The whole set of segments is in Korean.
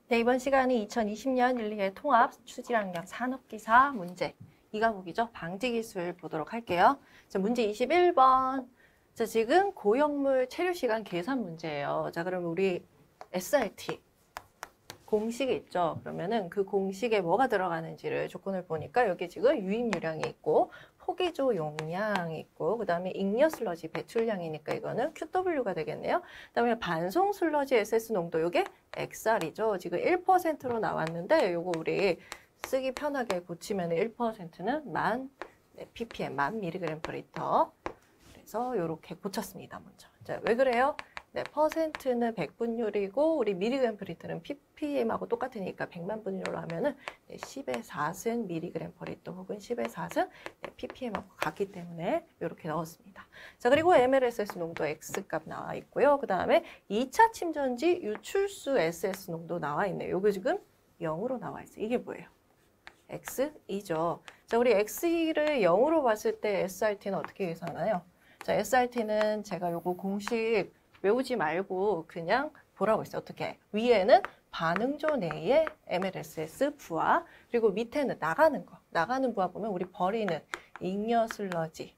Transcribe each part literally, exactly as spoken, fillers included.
네, 이번 시간은 이천이십 년 일, 이의 통합 추진환경 산업기사 문제 이 과목이죠. 방지기술 보도록 할게요. 자, 문제 이십일 번. 자, 지금 고형물 체류시간 계산 문제예요. 자, 그럼 우리 에스알티 공식이 있죠. 그러면은 그 공식에 뭐가 들어가는지를 조건을 보니까 여기 지금 유입유량이 있고 포기조 용량이 있고 그 다음에 잉여 슬러지 배출량이니까 이거는 큐더블유가 되겠네요. 그 다음에 반송 슬러지 에스에스 농도 이게 엑스알이죠. 지금 일 퍼센트로 나왔는데 요거 우리 쓰기 편하게 고치면 일 퍼센트는 만 네, ppm, 만 밀리그램 퍼 리터. 그래서 요렇게 고쳤습니다. 먼저. 자, 왜 그래요? 네, 퍼센트는 백 분율이고 우리 밀리그램 퍼 리터는 ppm하고 똑같으니까 백만 분율로 하면은 네, 십의 사승 밀리그램 퍼 리터 혹은 십의 사승 네, ppm하고 같기 때문에 이렇게 넣었습니다. 자, 그리고 엠엘에스에스 농도 X값 나와 있고요. 그 다음에 이 차 침전지 유출수 에스에스 농도 나와 있네요. 요거 지금 영으로 나와 있어요. 이게 뭐예요? 엑스이죠. 자, 우리 엑스를 영으로 봤을 때 에스알티는 어떻게 계산하나요? 자, 에스알티는 제가 요거 공식 외우지 말고 그냥 보라고 했어요. 어떻게? 위에는 반응조 내의 엠엘에스에스 부하, 그리고 밑에는 나가는 거. 나가는 부하 보면 우리 버리는 잉여 슬러지.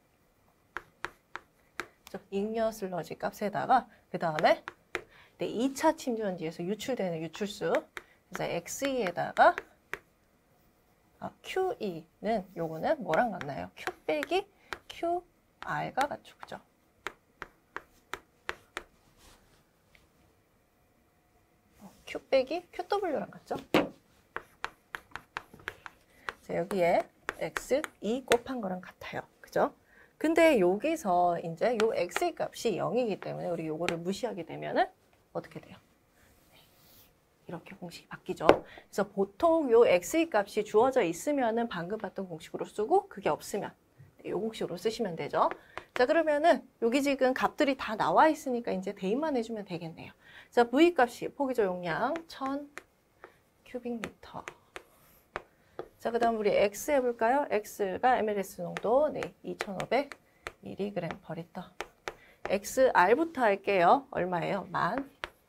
잉여 슬러지 값에다가 그 다음에 네, 이 차 침전지에서 유출되는 유출수. 그래서 엑스이에다가 아, 큐이는 요거는 뭐랑 같나요? Q 빼기 큐알과 같죠. 그죠? Q 빼기 큐더블유랑 같죠? 자, 여기에 엑스이 곱한 거랑 같아요. 그죠? 근데 여기서 이제 요 엑스이 값이 영이기 때문에 우리 요거를 무시하게 되면은 어떻게 돼요? 이렇게 공식이 바뀌죠. 그래서 보통 요 엑스이 값이 주어져 있으면은 방금 봤던 공식으로 쓰고 그게 없으면 요 공식으로 쓰시면 되죠. 자, 그러면은 여기 지금 값들이 다 나와 있으니까 이제 대입만 해주면 되겠네요. 자, V 값이 포기조 용량 천 큐빅미터. 자, 그 다음 우리 X 해볼까요? X가 엠엘에스 농도 네, 이천오백 밀리그램 퍼 리터. 엑스알부터 할게요. 얼마예요? 만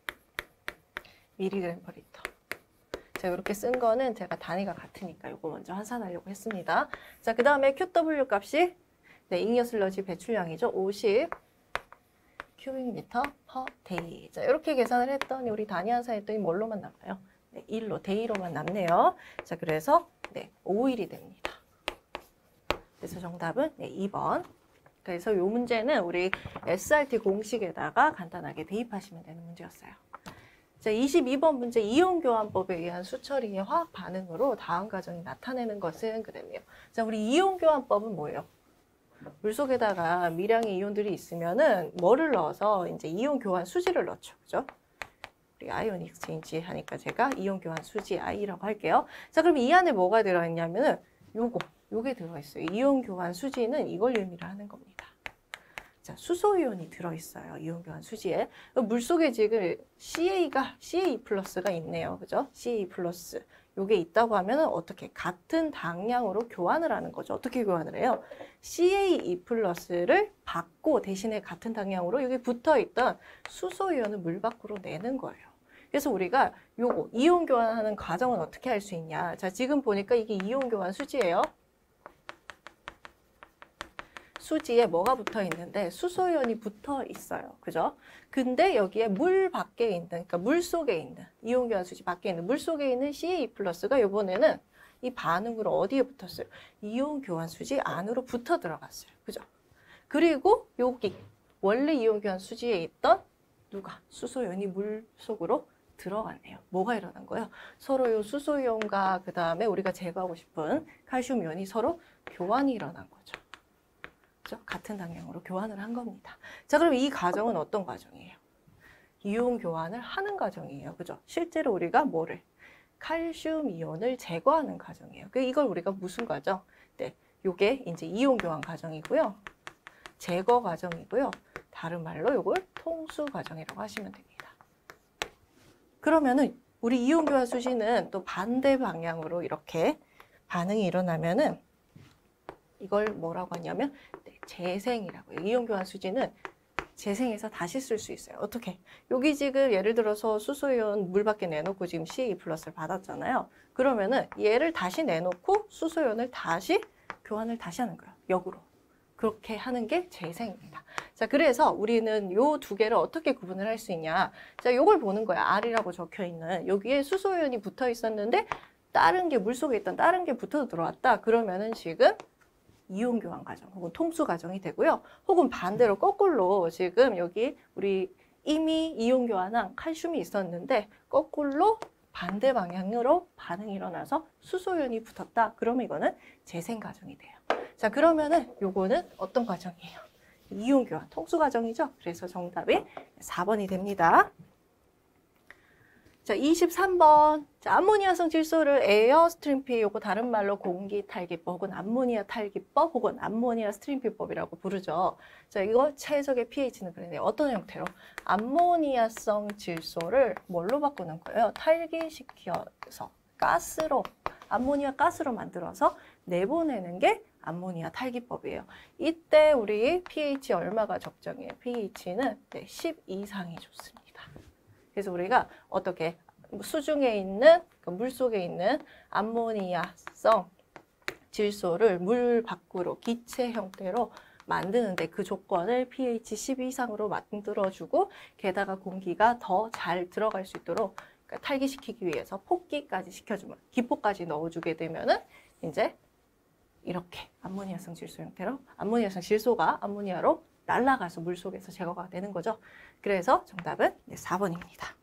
밀리그램 퍼 리터. 자, 이렇게 쓴 거는 제가 단위가 같으니까 이거 먼저 환산하려고 했습니다. 자, 그 다음에 큐더블유 값이 네, 잉여 슬러지 배출량이죠. 오십 큐빅미터 퍼 데이. 자, 이렇게 계산을 했더니 우리 단위 환산했더니 뭘로만 남아요? 네, 일로, 데이로만 남네요. 자, 그래서 네, 오 일이 됩니다. 그래서 정답은 네, 이 번. 그래서 이 문제는 우리 에스알티 공식에다가 간단하게 대입하시면 되는 문제였어요. 자, 이십이 번 문제 이온교환법에 의한 수처리의 화학 반응으로 다음 과정이 나타내는 것은 그랬네요. 자, 우리 이온교환법은 뭐예요? 물속에다가 미량의 이온들이 있으면은 뭐를 넣어서 이제 이온 교환 수지를 넣죠. 그죠? 우리 아이온 익스체인지 하니까 제가 이온 교환 수지 I라고 할게요. 자, 그럼 이 안에 뭐가 들어있냐면은 요거, 요게 들어있어요. 이온 교환 수지는 이걸 의미를 하는 겁니다. 자, 수소이온이 들어있어요. 이온 교환 수지에. 물속에 지금 씨에이가, 씨에이 플러스가 있네요. 그죠? 씨에이 플러스. 요게 있다고 하면은 어떻게 같은 당량으로 교환을 하는 거죠. 어떻게 교환을 해요? 씨에이이 플러스를 받고 대신에 같은 당량으로 여기 붙어 있던 수소이온을 물 밖으로 내는 거예요. 그래서 우리가 요거 이온 교환하는 과정은 어떻게 할 수 있냐? 자, 지금 보니까 이게 이온 교환 수지예요. 수지에 뭐가 붙어 있는데 수소이온이 붙어 있어요. 그죠? 근데 여기에 물 밖에 있는, 그러니까 물 속에 있는, 이온 교환 수지 밖에 있는 물 속에 있는 씨에이 플러스가 이번에는 이 반응으로 어디에 붙었어요? 이온 교환 수지 안으로 붙어 들어갔어요. 그죠? 그리고 여기 원래 이온 교환 수지에 있던 누가? 수소이온이 물 속으로 들어갔네요. 뭐가 일어난 거예요? 서로 이 수소이온과 그 다음에 우리가 제거하고 싶은 칼슘 이온이 서로 교환이 일어난 거죠. 같은 당량으로 교환을 한 겁니다. 자, 그럼 이 과정은 어떤 과정이에요? 이온 교환을 하는 과정이에요. 그죠? 실제로 우리가 뭐를? 칼슘 이온을 제거하는 과정이에요. 이걸 우리가 무슨 과정? 네, 요게 이제 이온 교환 과정이고요. 제거 과정이고요. 다른 말로 요걸 통수 과정이라고 하시면 됩니다. 그러면은 우리 이온 교환 수지는 또 반대 방향으로 이렇게 반응이 일어나면은 이걸 뭐라고 하냐면 네, 재생이라고 해요. 이온 교환 수지는 재생해서 다시 쓸 수 있어요. 어떻게? 여기 지금 예를 들어서 수소이온 물 밖에 내놓고 지금 씨 플러스를 받았잖아요. 그러면은 얘를 다시 내놓고 수소이온을 다시 교환을 다시 하는 거예요. 역으로. 그렇게 하는 게 재생입니다. 자, 그래서 우리는 요 두 개를 어떻게 구분을 할 수 있냐. 자, 요걸 보는 거야. R이라고 적혀 있는. 여기에 수소이온이 붙어 있었는데 다른 게 물속에 있던 다른 게 붙어 들어왔다. 그러면은 지금 이온 교환 과정 혹은 통수 과정이 되고요. 혹은 반대로 거꾸로 지금 여기 우리 이미 이온 교환한 칼슘이 있었는데 거꾸로 반대 방향으로 반응이 일어나서 수소이온이 붙었다. 그러면 이거는 재생 과정이 돼요. 자, 그러면은 요거는 어떤 과정이에요? 이온 교환, 통수 과정이죠. 그래서 정답이 사 번이 됩니다. 자, 이십삼 번. 자, 암모니아성 질소를 에어 스트림피, 요거 다른 말로 공기 탈기법 혹은 암모니아 탈기법 혹은 암모니아 스트림피법이라고 부르죠. 자, 이거 최적의 pH는 그랬네요. 어떤 형태로? 암모니아성 질소를 뭘로 바꾸는 거예요? 탈기시켜서 가스로, 암모니아 가스로 만들어서 내보내는 게 암모니아 탈기법이에요. 이때 우리 pH 얼마가 적정이에요? pH는 네, 십 이상이 좋습니다. 그래서 우리가 어떻게 수중에 있는, 물 속에 있는 암모니아성 질소를 물 밖으로 기체 형태로 만드는데 그 조건을 pH 십 이상으로 만들어주고 게다가 공기가 더 잘 들어갈 수 있도록 그러니까 탈기시키기 위해서 폭기까지 시켜주면 기포까지 넣어주게 되면은 이제 이렇게 암모니아성 질소 형태로 암모니아성 질소가 암모니아로 날아가서 물속에서 제거가 되는 거죠. 그래서 정답은 네, 사 번입니다.